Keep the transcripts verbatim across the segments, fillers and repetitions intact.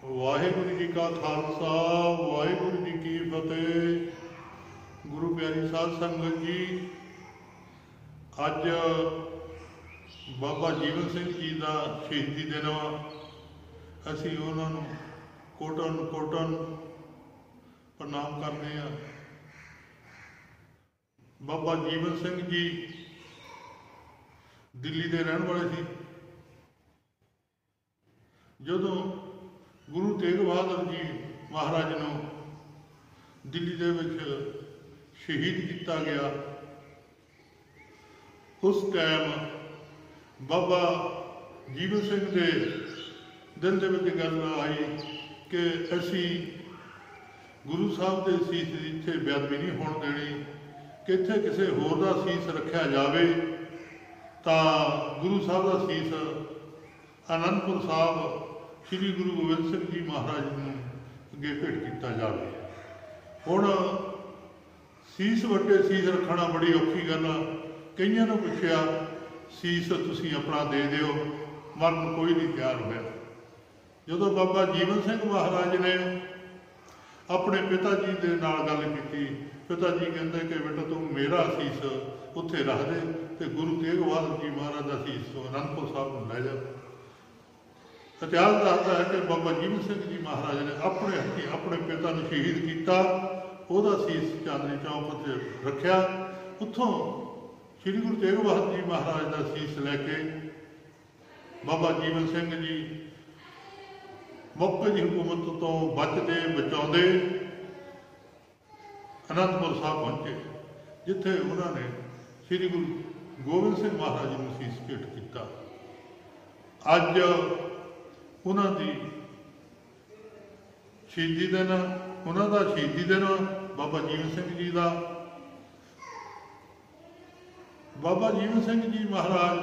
वाहिगुरू जी का खालसा वाहिगुरू जी की फतेह। गुरु प्यारी साध संगत जी, अज बाबा जीवन सिंह जी का शहीदी दिन वा। असी उन्होंने कोटन कोटन प्रणाम करते हैं। बाबा जीवन सिंह जी दिल्ली के रहने वाले सी। जदों गुरु तेग बहादुर जी महाराज नूं दिल्ली दे विच शहीद किया गया, उस टाइम बाबा जीवन सिंह के दिल दे विच गल आई कि असी गुरु साहब के सीस इत्थे बेअदबी नहीं होण देनी, कि इत्थे किसी होर दा सीस रखिया जावे तां गुरु साहब का सीस आनंदपुर साहब श्री गुरु गोबिंद सिंह जी महाराज नूं अगे भेट किया जाए। हुण सीस वट्टे सीस रखना बड़ी औखी गल आ। कईयां नूं पुछया सीस तुसीं अपना दे दिओ, मरन कोई नहीं तैयार होया। जदों बाबा जीवन सिंह महाराज ने अपने पिता जी दे नाल गल कीती, पिता जी कहंदे कि बेटा तू मेरा सीस उत्थे रख दे ते गुरु तेग बहादुर जी महाराज का सीस आनंदपुर साहब नूं लै जा। इतिहास दसदा है कि बाबा जीवन सिंह जी महाराज ने अपने हथी अपने पिता ने शहीद किया, वह सीस चांदनी चौक से रखा। उत्थों श्री गुरु तेग बहादुर जी महाराज का सीस लैके बाबा जीवन सिंह जी मौके की हुकूमत तो बचते बचाते आनंदपुर साहब पहुंचे, जिथे उन्होंने श्री गुरु गोबिंद सिंह महाराज को सीस भेंट किया। अज उन्होंने शहीदी दिन, उन्होंने शहीदी दिन बाबा जीवन सिंह जी का। बाबा जीवन सिंह जी महाराज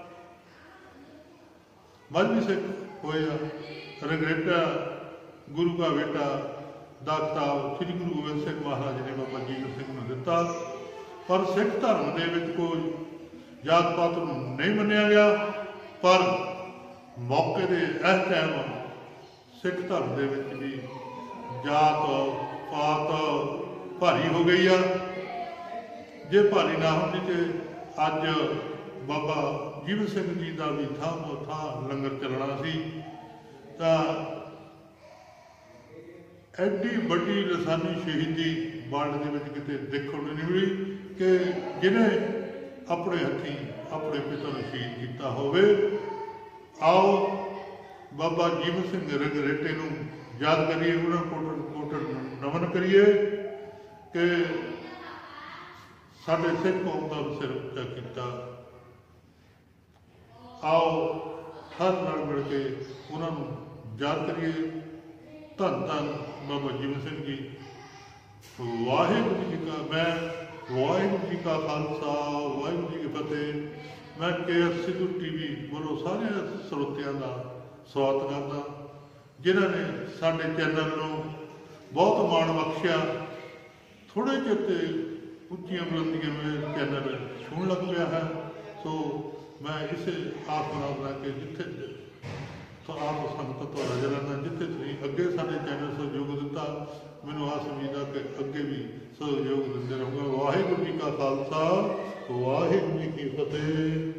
मजहबी सिख होए, रंगरेटा गुरु का बेटा दा खिताब श्री गुरु गोबिंद सिंह महाराज ने बाबा जीवन सिंह को दिता। पर सिख धर्म के विच कोई जात पात नहीं मन्निया गया, पर मौके दे इस टाइम सिख धर्म के विच भी जात पात भारी हो गई आ। जे भारी ना होती तो अज बाबा जीवन सिंह जी का भी थां तो थां लंगर चलना सी। तां एड्डी वड्डी लसानी शहीदी वर्ल्ड के विच किते देखण नूं नहीं मिली कि जिन्हें अपने हथी अपने पिता नूं शहीद किया होवे। आओ बाबा जीवन सिंह रंगरेटे नूं याद करिए, उन्होंने कोटन कोटन नमन करिए कि साडे सिख कौम का सिर उच्चा किया। आओ हर नाल मिल के उन्होंने याद करिए। धन धन बाबा जीवन सिंह जी। वाहिगुरू जी का मैं वाहिगुरू जी का खालसा वाहिगुरू जी की फतेह। मैं के एस सिद्धू टी वी वालों सारे ਸਰੋਤਿਆਂ का स्वागत करता, जिन्होंने साडे चैनल को बहुत माण बख्शिया। थोड़े चिर ते उच्चियां बुलंदियां में चैनल छूण लग गया है। सो मैं इस आस बना के जिथे तो आप संगत तो नजर आना, जिथे तुसीं अगे साडे चैनल सहयोग दिता, मैनूं आस उम्मीद है कि अगे भी सहयोग दिंदे रहूँगा। वाहिगुरू जी का खालसा वाहिगुरू जी की फतेह।